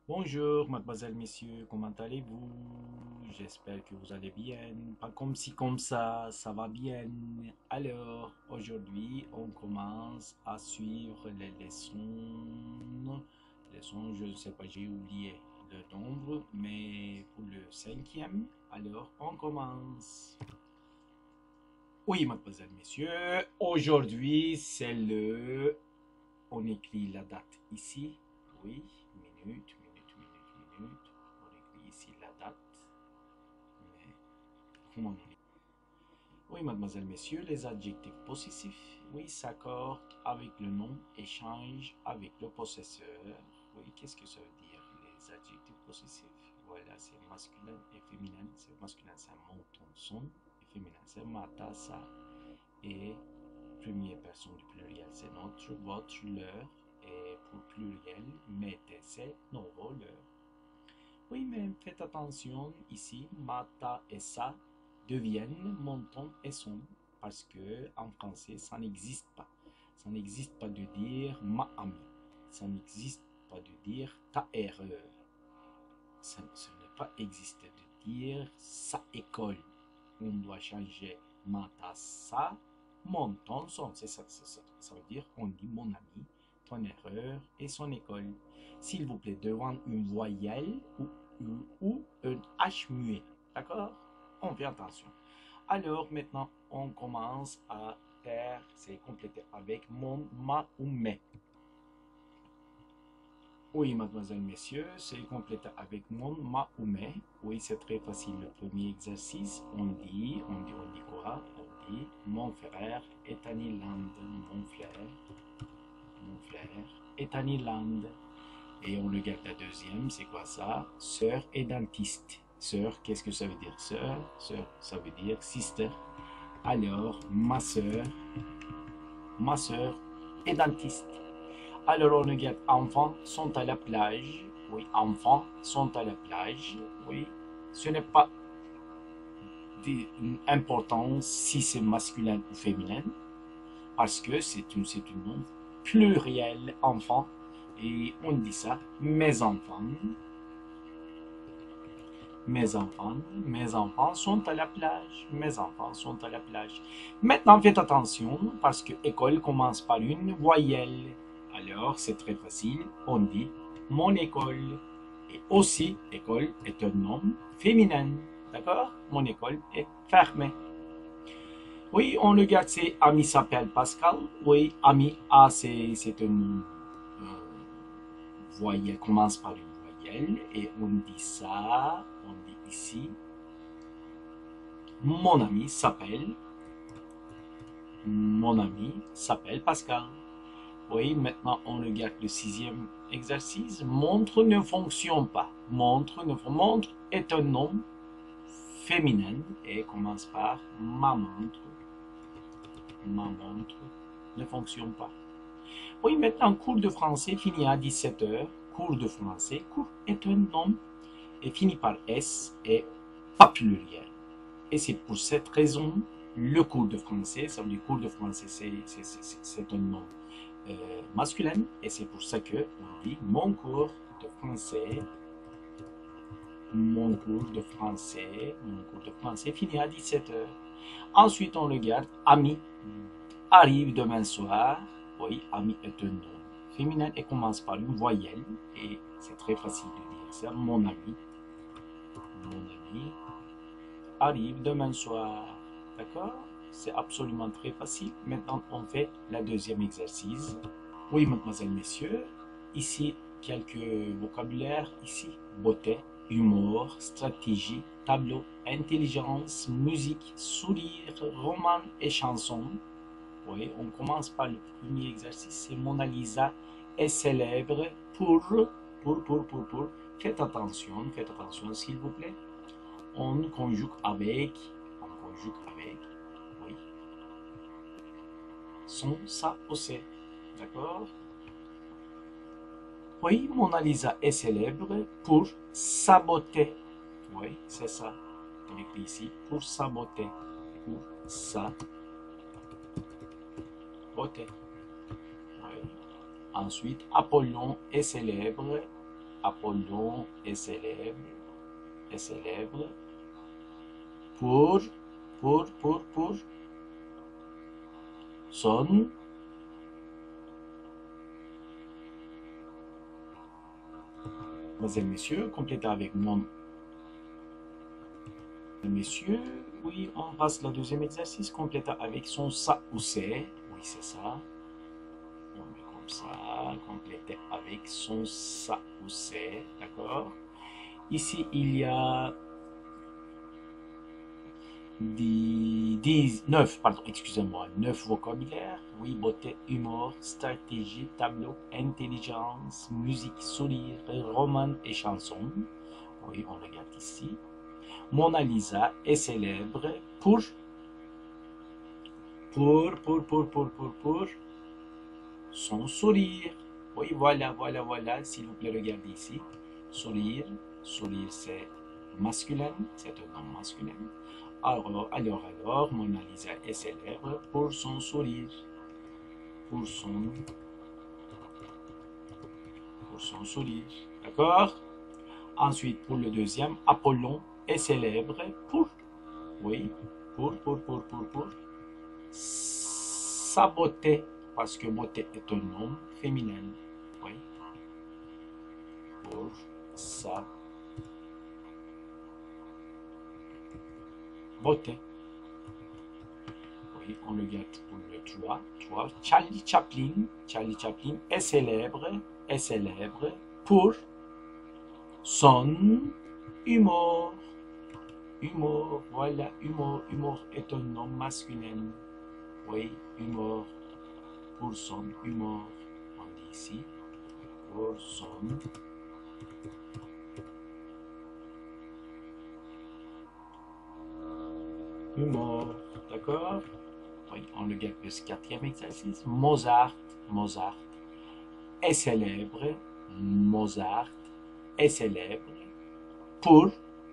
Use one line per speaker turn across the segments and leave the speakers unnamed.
Bonjour, mademoiselle, messieurs, comment allez-vous? J'espère que vous allez bien. Pas comme si comme ça va bien. Alors, aujourd'hui, on commence à suivre les leçons. Leçons, je ne sais pas, j'ai oublié le nombre, mais pour le cinquième, alors on commence. Oui, mademoiselle, messieurs, aujourd'hui, c'est le... On écrit la date ici. Oui, minute. On écrit ici la date. Mais comment on écrit? Oui, mademoiselle, messieurs, les adjectifs possessifs, oui, s'accordent avec le nom et changent avec le possesseur. Oui, qu'est-ce que ça veut dire, les adjectifs possessifs? Voilà, c'est masculin et féminin. C'est masculin, c'est mon, ton, son. Et féminin, c'est ma, ta, sa. Et première personne du pluriel, c'est notre, votre, leur. Et pour pluriel, mes, tes, c'est, nos, vos, leurs. Oui, mais faites attention, ici, mata et ça deviennent mon, ton et son, parce que en français, ça n'existe pas. Ça n'existe pas de dire ma ami. Ça n'existe pas de dire ta erreur. Ça ne pas exister de dire sa école. On doit changer mata, sa, mon, ton, son. C'est ça, ça veut dire on dit mon ami, ton erreur et son école. S'il vous plaît, devant une voyelle ou un H muet. D'accord? On fait attention. Alors maintenant, on commence à faire, c'est complété avec mon, ma ou mes. Oui, mademoiselle, messieurs, c'est complété avec mon, ma ou mes. Oui, c'est très facile. Le premier exercice, on dit quoi? On dit, mon frère est en Irlande. Mon frère est en Irlande. Et on regarde la deuxième, c'est quoi ça? Sœur et dentiste. Sœur, qu'est-ce que ça veut dire? Sœur, ça veut dire sister. Alors, ma sœur est dentiste. Alors, on regarde enfants sont à la plage. Oui, enfants sont à la plage. Oui, ce n'est pas important si c'est masculin ou féminin, parce que c'est une nom pluriel, enfant. Et on dit ça, mes enfants. Mes enfants sont à la plage. Mes enfants sont à la plage. Maintenant, faites attention parce que école commence par une voyelle. Alors, c'est très facile. On dit mon école. Et aussi, école est un nom féminin. D'accord? Mon école est fermée. Oui, on regarde, c'est ami s'appelle Pascal. Oui, ami, A, c'est une voyelle, commence par une voyelle. Et on dit ça, on dit ici, mon ami s'appelle, mon ami s'appelle Pascal. Oui, maintenant on regarde le sixième exercice. Montre ne fonctionne pas. Montre est un nom féminin et commence par ma montre. Ma montre ne fonctionne pas. Oui, maintenant cours de français finit à 17h. Cours de français, cours est un nom et finit par S et pas pluriel. Et c'est pour cette raison, le cours de français, ça veut dire cours de français, c'est un nom masculin. Et c'est pour ça que on dit mon cours de français, mon cours de français finit à 17h. Ensuite, on regarde ami arrive demain soir. Oui, ami est un nom féminin et commence par une voyelle. Et c'est très facile de dire ça. Mon ami arrive demain soir. D'accord? C'est absolument très facile. Maintenant, on fait le deuxième exercice. Oui, mademoiselle, messieurs. Ici, quelques vocabulaires. Ici, beauté, humour, stratégie, tableau, intelligence, musique, sourire, roman et chanson. Oui, on commence par le premier exercice. C'est Mona Lisa est célèbre pour. Faites attention, s'il vous plaît. On conjugue avec, oui, son, sa, ou c'est. D'accord? Oui, Mona Lisa est célèbre pour sa beauté. Oui, c'est ça. On écrit ici pour sa beauté. Pour sa beauté. Oui. Ensuite, Apollon est célèbre Apollon est célèbre pour son Mesdames, Messieurs, complétez avec mon Messieurs, oui, on passe le deuxième exercice, complétez avec son ça ou c'est, oui c'est ça, on met comme ça, complétez avec son ça ou c'est, d'accord. Ici il y a 9 vocabulaires, oui, beauté, humour, stratégie, tableau, intelligence, musique, sourire, roman et chanson, oui, on regarde ici. Mona Lisa est célèbre pour son sourire. Oui, voilà, s'il vous plaît, regardez ici. Sourire c'est masculin, c'est un nom masculin. Alors, Mona Lisa est célèbre pour son sourire. Pour son sourire. D'accord? Ensuite, pour le deuxième, Apollon est célèbre pour sa beauté, parce que beauté est un nom féminin. Oui. Pour sa beauté. Oui, on le regarde pour le 3. Charlie Chaplin est célèbre pour son humour. Voilà, humour est un nom masculin. Oui, humour, pour son humour, on dit ici, pour son humour, d'accord? Oui, on regarde le quatrième exercice. Mozart est célèbre, pour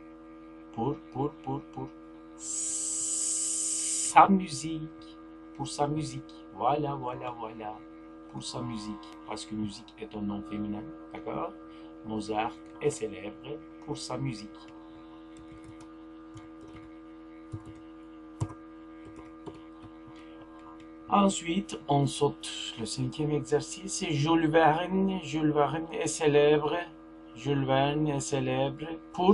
sa musique, voilà, pour sa musique, parce que musique est un nom féminin, d'accord? Mozart est célèbre pour sa musique. Ensuite, on saute le cinquième exercice. Jules Verne est célèbre. Pour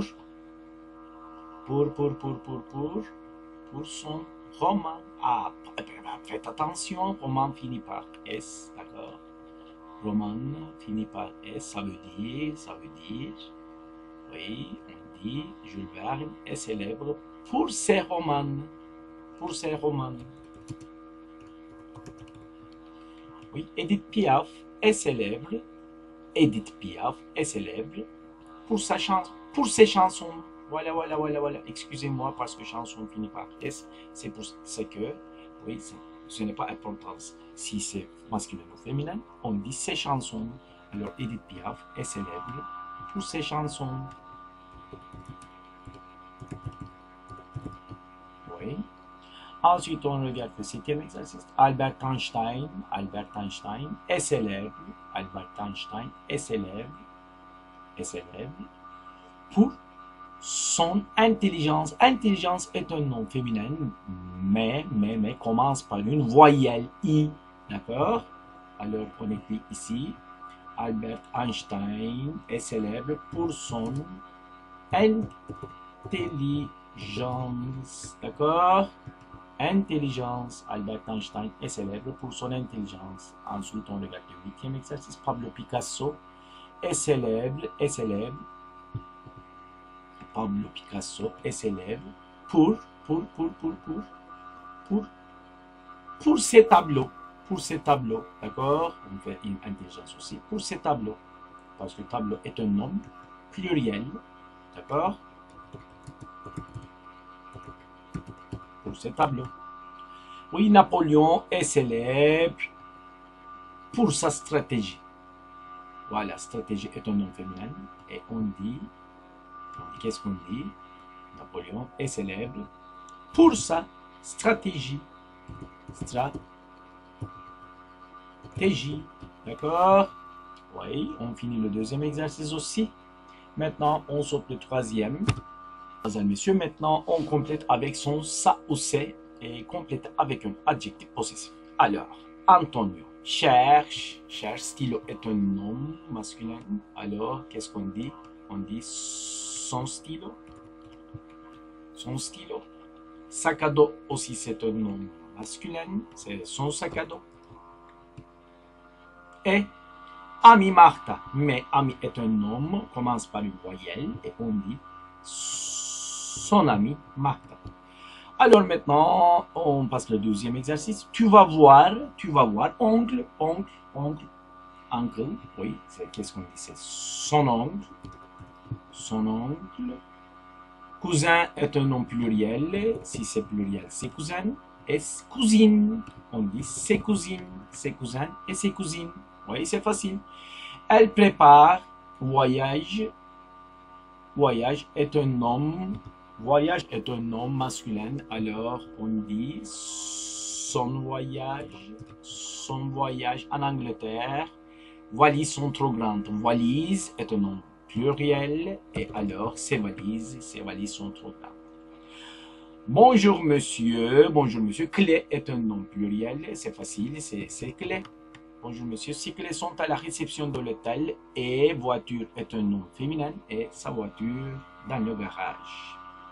son roman. Ah, faites attention, roman finit par S, d'accord? Roman finit par S, ça veut dire, oui, on dit, Jules Verne est célèbre pour ses romans. Oui, Edith Piaf est célèbre pour ses chansons. Voilà. Excusez-moi parce que chanson finit par S, c'est que, oui, ce n'est pas important si c'est masculin ou féminin, on dit ses chansons. Alors Edith Piaf est célèbre pour ses chansons. Oui. Ensuite, on regarde le septième exercice. Albert Einstein est célèbre. Pour son intelligence. Intelligence est un nom féminin, mais commence par une voyelle I. D'accord? Alors, on écrit ici. Albert Einstein est célèbre pour son intelligence. D'accord? Intelligence. Albert Einstein est célèbre pour son intelligence. Ensuite, on regarde le huitième exercice. Pablo Picasso est célèbre. Pablo Picasso est célèbre pour ses tableaux. D'accord? On fait une intelligence aussi pour ses tableaux. Parce que tableau est un nom pluriel. D'accord? Pour ses tableaux. Oui, Napoléon est célèbre pour sa stratégie. Voilà, stratégie est un nom féminin. Et on dit, qu'est-ce qu'on dit? Napoléon est célèbre pour sa stratégie. D'accord? Oui, on finit le deuxième exercice aussi. Maintenant, on saute le troisième. Messieurs, maintenant, on complète avec son ça ou c'est et complète avec un adjectif possessif. Alors, Antonio cherche. Cherche, stylo est un nom masculin. Alors, qu'est-ce qu'on dit? On dit son stylo. Son stylo. Sac à dos aussi, c'est un nom masculin. C'est son sac à dos. Et ami Martha. Mais ami est un nom, commence par une voyelle et on dit son ami Martha. Alors maintenant, on passe le deuxième exercice. Tu vas voir, oncle, oui, qu'est-ce qu'on dit? C'est son oncle. Cousin est un nom pluriel. Si c'est pluriel, c'est cousin. Et cousine, on dit ses cousines, ses cousins et ses cousines. Oui, c'est facile. Elle prépare, voyage. Voyage est un nom masculin. Alors, on dit son voyage en Angleterre. Valises sont trop grandes. Valise est un nom pluriel. Et alors, ses valises sont trop grandes. Bonjour monsieur. Clé est un nom pluriel. C'est facile, c'est clé. Bonjour monsieur, ces clés sont à la réception de l'hôtel et voiture est un nom féminin et sa voiture dans le garage.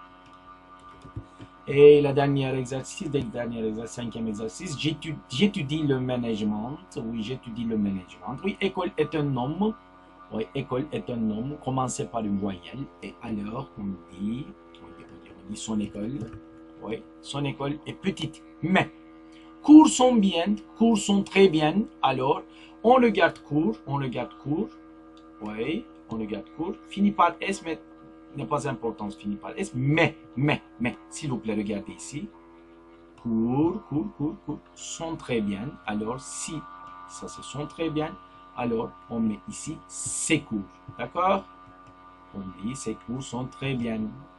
Et le cinquième exercice, j'étudie le management. Oui, j'étudie le management. Oui, école est un nom. Oui, école est un nom commencé par une voyelle et alors on dit son école. Oui, son école est petite, mais cours sont très bien. Alors, on le garde court. Oui, on le garde court. Finit par S, mais n'est pas important, finit par S. Mais, s'il vous plaît, regardez ici. Court, sont très bien. Alors, si ça se sont très bien, alors on met ici c'est court. D'accord? On dit ces cours sont très bien.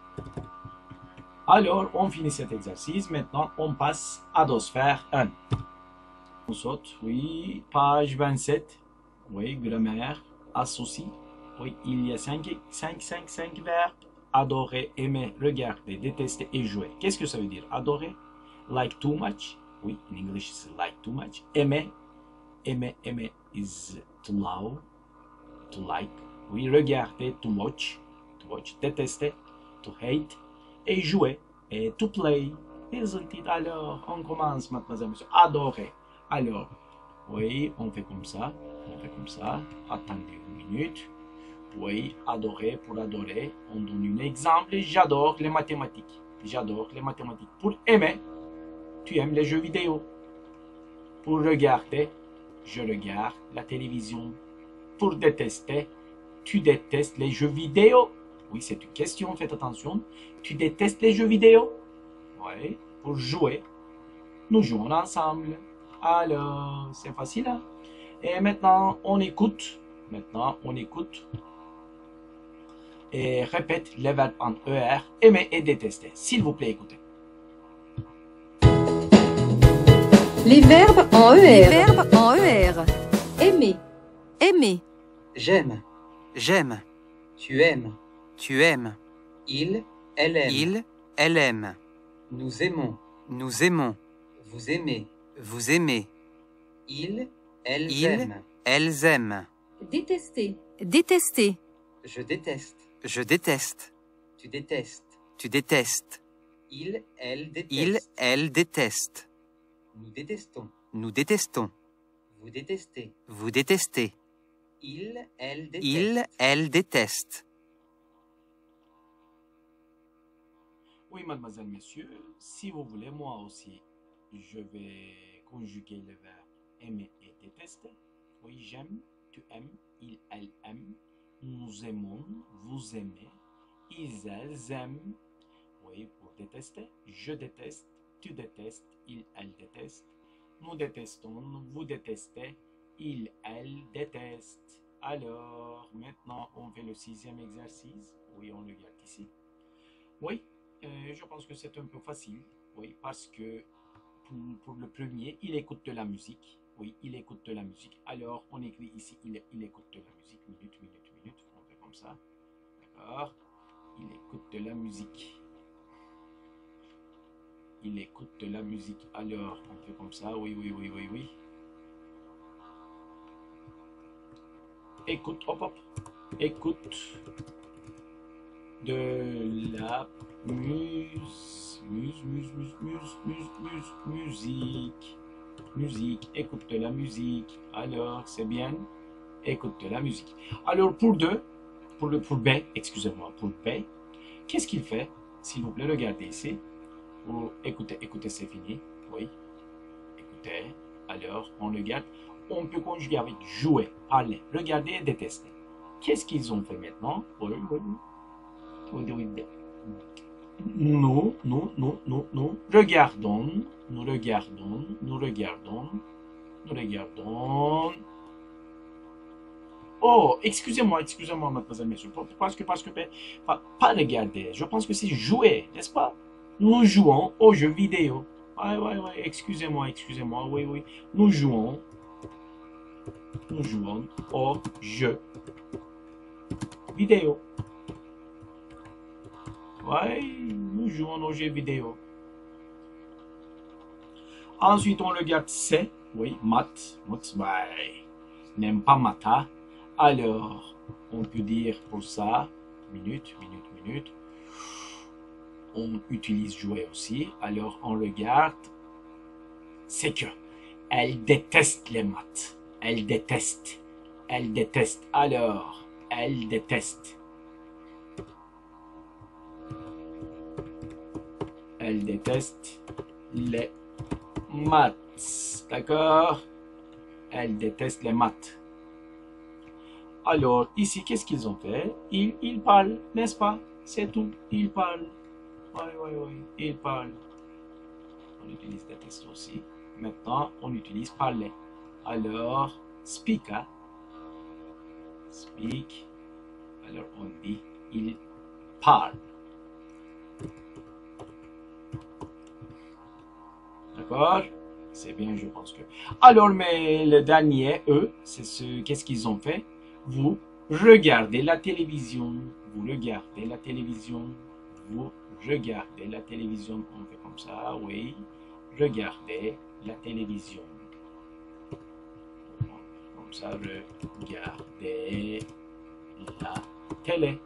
Alors, on finit cet exercice. Maintenant, on passe à Dosphère 1. On saute, oui. Page 27. Oui, grammaire. Associe. Oui, il y a 5 verbes. Adorer, aimer, regarder, détester et jouer. Qu'est-ce que ça veut dire? Adorer. Like too much. Oui, in English, it's like too much. Aimer. Aimer is to love. To like. Oui, regarder, to watch. To watch. Détester. To hate. Et jouer, et to play, isn't it? Alors, on commence, mademoiselle, monsieur. Adorer. Alors, oui, on fait comme ça. Attendez une minute. Oui, adorer, pour adorer, on donne un exemple. J'adore les mathématiques. Pour aimer, tu aimes les jeux vidéo. Pour regarder, je regarde la télévision. Pour détester, tu détestes les jeux vidéo. Oui, c'est une question, faites attention. Tu détestes les jeux vidéo? Oui. Pour jouer, nous jouons ensemble. Alors, c'est facile, hein? Et maintenant, on écoute. Et répète les verbes en ER, aimer et détester. S'il vous plaît, écoutez.
Les verbes en ER. Aimer.
J'aime. Tu aimes. Il, elle aime. Nous aimons. Vous aimez. Ils, elles aiment.
Détester.
Je déteste. Tu détestes. Il, elle déteste. Nous détestons. Vous détestez. Il, elle déteste.
Oui, mademoiselle, monsieur, si vous voulez, moi aussi, je vais conjuguer les verbes aimer et détester. Oui, j'aime, tu aimes, il, elle aime, nous aimons, vous aimez, ils, elles aiment. Oui, pour détester, je déteste, tu détestes, il, elle déteste, nous détestons, vous détestez, il, elle déteste. Alors, maintenant, on fait le sixième exercice. Oui, on le regarde ici. Oui, je pense que c'est un peu facile. Oui, parce que pour le premier, il écoute de la musique. Oui, il écoute de la musique. Alors, on écrit ici, il écoute de la musique. Minute, minute, minute. On fait comme ça. D'accord. Il écoute de la musique. Il écoute de la musique. Alors, on fait comme ça. Oui, oui, oui, oui, oui. Écoute, hop, hop. Écoute de la musique. Musique, écoute de la musique. Alors, c'est bien. Écoute de la musique. Alors, pour B, excusez-moi, pour B, qu'est-ce qu'il fait? S'il vous plaît, regardez ici. Oh, écoutez, écoutez, c'est fini. Oui. Écoutez. Alors, on regarde. On peut conjuguer avec jouer, parler, regarder et détester. Qu'est-ce qu'ils ont fait maintenant? Oui, oui. Nous regardons, nous regardons, nous regardons, nous regardons. Oh, excusez-moi, mademoiselle, messieurs, parce que, pas regarder, je pense que c'est jouer, n'est-ce pas? Nous jouons aux jeux vidéo. Ouais, excusez-moi, oui, oui. Nous jouons aux jeux vidéo. Ouais, nous jouons aux jeux vidéo. Ensuite, on regarde C. Oui, maths. Ouais, n'aime pas maths. Alors, on peut dire pour ça, minute. On utilise jouer aussi. Alors, on regarde. C'est que elle déteste les maths. Elle déteste. Alors, elle déteste. Elle déteste les maths. D'accord? Elle déteste les maths. Alors, ici, qu'est-ce qu'ils ont fait? Ils parlent, n'est-ce pas? C'est tout. Ils parlent. Oui. Ils parlent. On utilise déteste aussi. Maintenant, on utilise parler. Alors, speak. Hein? Speak. Alors, on dit, il parle. D'accord? C'est bien, je pense que. Alors, mais le dernier, eux, c'est qu'est-ce qu'ils ont fait? Vous regardez la télévision. Vous regardez la télévision. Vous regardez la télévision. On fait comme ça, oui. Regardez la télévision. Comme ça, regardez la télé.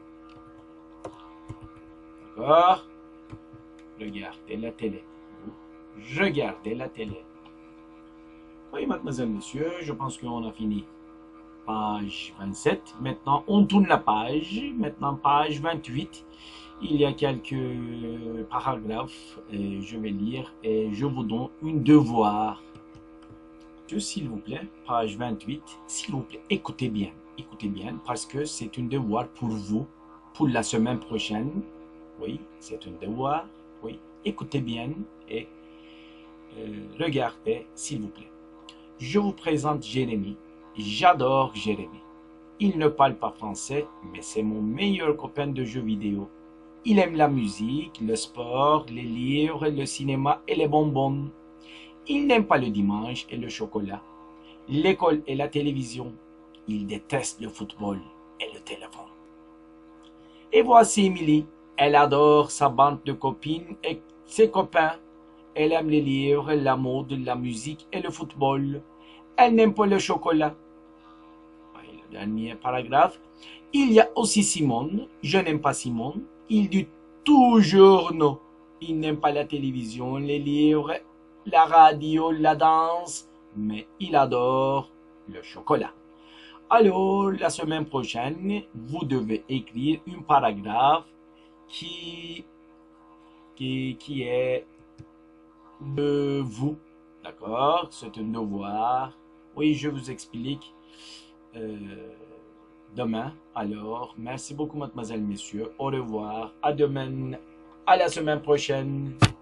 D'accord? Regardez la télé. Regardez la télé. Oui, mademoiselle, monsieur, je pense qu'on a fini. Page 27. Maintenant, on tourne la page. Maintenant, page 28. Il y a quelques paragraphes. Je vais lire et je vous donne un devoir. S'il vous plaît, page 28. S'il vous plaît, écoutez bien. Écoutez bien parce que c'est un devoir pour vous, pour la semaine prochaine. Oui, c'est un devoir. Oui, écoutez bien et regardez, s'il vous plaît. Je vous présente Jérémy. J'adore Jérémy. Il ne parle pas français, mais c'est mon meilleur copain de jeux vidéo. Il aime la musique, le sport, les livres, le cinéma et les bonbons. Il n'aime pas le dimanche et le chocolat, l'école et la télévision. Il déteste le football et le téléphone. Et voici Emily. Elle adore sa bande de copines et ses copains. Elle aime les livres, la mode, la musique et le football. Elle n'aime pas le chocolat. Et le dernier paragraphe. Il y a aussi Simone. Je n'aime pas Simone. Il dit toujours non. Il n'aime pas la télévision, les livres, la radio, la danse. Mais il adore le chocolat. Alors, la semaine prochaine, vous devez écrire un paragraphe qui est de vous. D'accord? C'est un devoir. Oui, je vous explique demain. Alors, merci beaucoup, mademoiselle, messieurs. Au revoir. À demain. À la semaine prochaine.